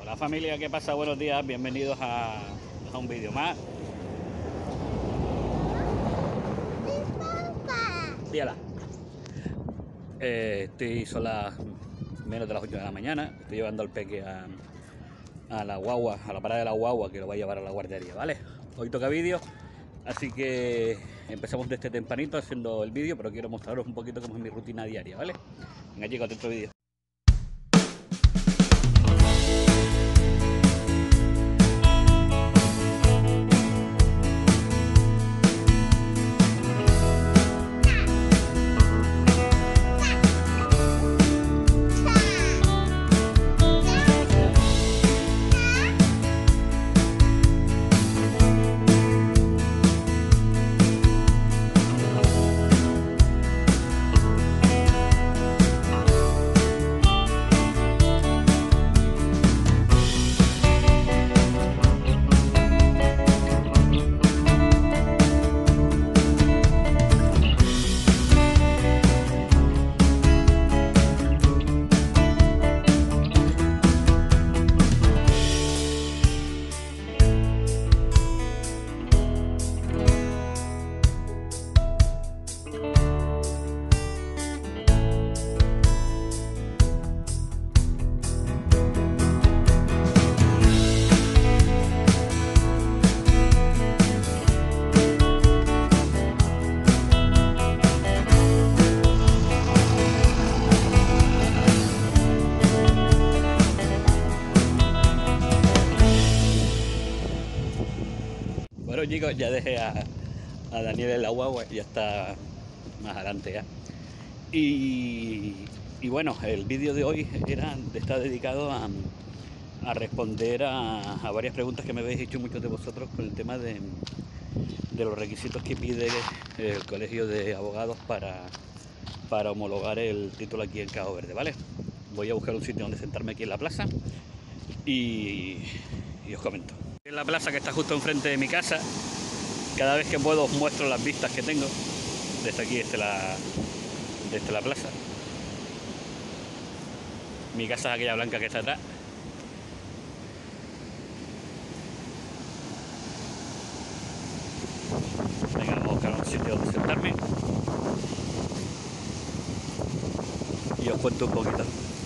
Hola familia, ¿qué pasa? Buenos días, bienvenidos a un vídeo más. Díala. Son las menos de las 8 de la mañana. Estoy llevando al peque a la guagua, a la parada de la guagua, que lo va a llevar a la guardería, ¿vale? Hoy toca vídeo, así que empezamos desde tempranito haciendo el vídeo, pero quiero mostraros un poquito cómo es mi rutina diaria, ¿vale? Venga chicos, dentro vídeo. Bueno chicos, ya dejé a Daniel en la guagua, ya está más adelante ya. Y bueno, el vídeo de hoy está dedicado a responder a varias preguntas que me habéis hecho muchos de vosotros con el tema de los requisitos que pide el Colegio de Abogados para homologar el título aquí en Cabo Verde, ¿vale? Voy a buscar un sitio donde sentarme aquí en la plaza y os comento. En la plaza que está justo enfrente de mi casa, cada vez que puedo os muestro las vistas que tengo desde aquí, desde la plaza. Mi casa es aquella blanca que está atrás. Venga, vamos a buscar un sitio donde sentarme y os cuento un poquito.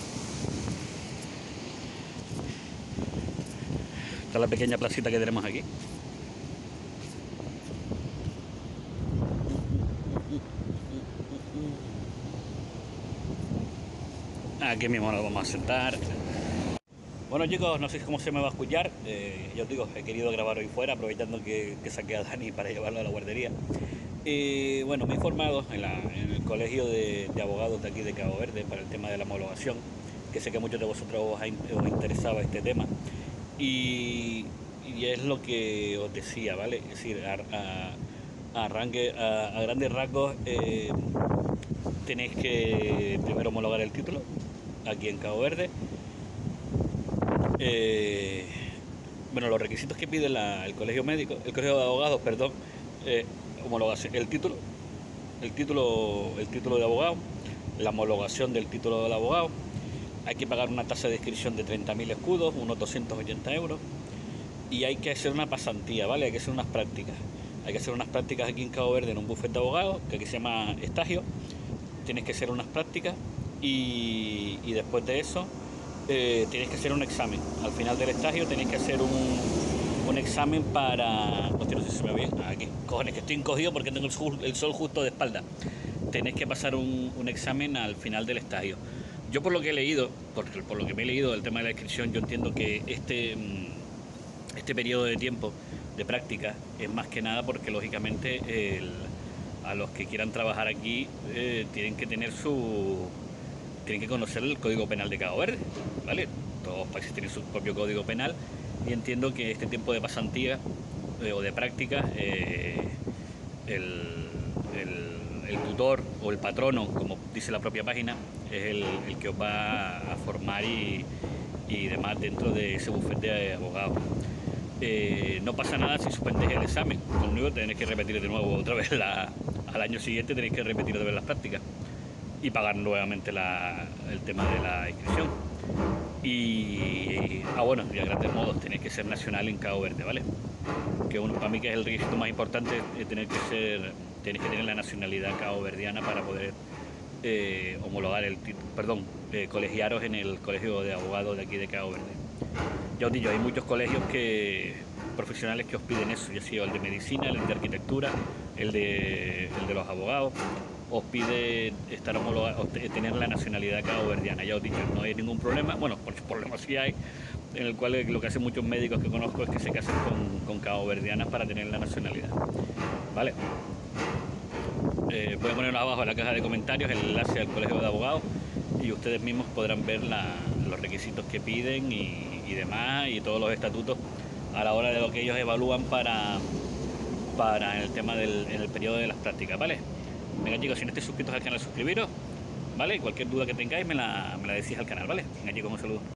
Esta es la pequeña placita que tenemos aquí. Aquí mismo nos vamos a sentar. Bueno chicos, no sé cómo se me va a escuchar. Ya os digo, he querido grabar hoy fuera, aprovechando que saqué a Dani para llevarlo a la guardería. Bueno, me he informado en el colegio de abogados de aquí de Cabo Verde para el tema de la homologación, que sé que a muchos de vosotros os interesaba este tema. Y es lo que os decía, ¿vale? Es decir, a grandes rasgos, tenéis que primero homologar el título aquí en Cabo Verde. Bueno, los requisitos que pide el colegio de abogados, perdón, homologación, el título de abogado, la homologación del título del abogado. Hay que pagar una tasa de inscripción de 30.000 escudos, unos 280 euros, y hay que hacer una pasantía, ¿vale? Hay que hacer unas prácticas. Hay que hacer unas prácticas aquí en Cabo Verde en un bufete de abogados, que aquí se llama estage. Tienes que hacer unas prácticas y después de eso tienes que hacer un examen. Al final del estage tenéis que hacer un examen para... Hostia, no sé si se me ve bien. Aquí, cojones, que estoy encogido porque tengo el sol justo de espalda. Tenéis que pasar un examen al final del estage. Yo por lo que he leído, por lo que me he leído del tema de la inscripción, yo entiendo que este periodo de tiempo de práctica es más que nada porque lógicamente a los que quieran trabajar aquí tienen que conocer el Código Penal de Cabo Verde, ¿vale? Todos los países tienen su propio Código Penal y entiendo que este tiempo de pasantía o de práctica, el tutor o el patrono, como dice la propia página, es el que os va a formar y demás dentro de ese bufete de abogados. No pasa nada si suspendéis el examen, conmigo tenéis que repetir de nuevo otra vez al año siguiente tenéis que repetir otra vez las prácticas y pagar nuevamente el tema de la inscripción. Y bueno, y a grandes modos tenéis que ser nacional en Cabo Verde, ¿vale? Que uno, para mí, que es el requisito más importante, es tenéis que tener la nacionalidad caboverdiana para poder homologar el título, perdón, colegiaros en el colegio de abogados de aquí de Cabo Verde. Ya os digo, hay muchos colegios profesionales que os piden eso, ya sea el de medicina, el de arquitectura, el de los abogados, os pide estar homologado, tener la nacionalidad caboverdiana. Ya os digo, no hay ningún problema, bueno, problemas sí hay, en el cual lo que hacen muchos médicos que conozco es que se casan con caboverdianas para tener la nacionalidad. ¿Vale? Voy a poner abajo en la caja de comentarios el enlace al colegio de abogados y ustedes mismos podrán ver los requisitos que piden y demás, y todos los estatutos a la hora de lo que ellos evalúan para el tema en el periodo de las prácticas, ¿vale? Venga, chicos, si no estáis suscritos al canal, suscribiros, ¿vale? Cualquier duda que tengáis me la decís al canal, ¿vale? Venga, chicos, un saludo.